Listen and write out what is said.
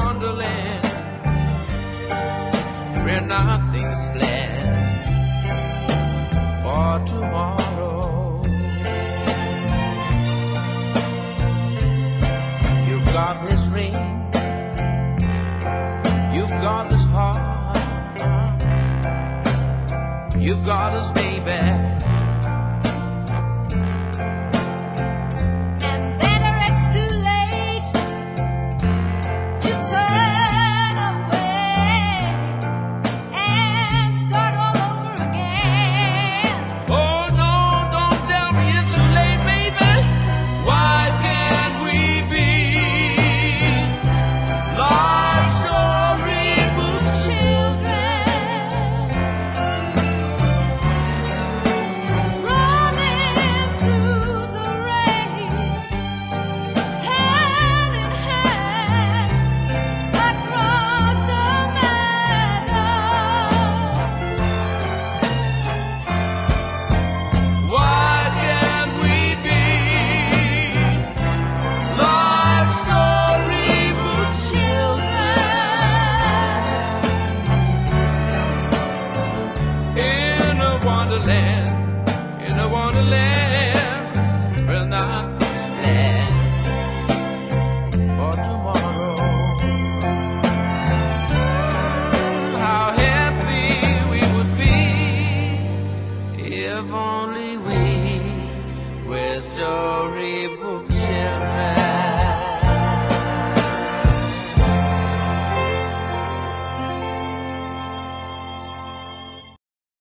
wonderland where nothing's planned for tomorrow. You've got this ring, you've got this heart, you've got this baby. In a wonderland where nothing's planned for tomorrow. How happy we would be if only we were storybook children.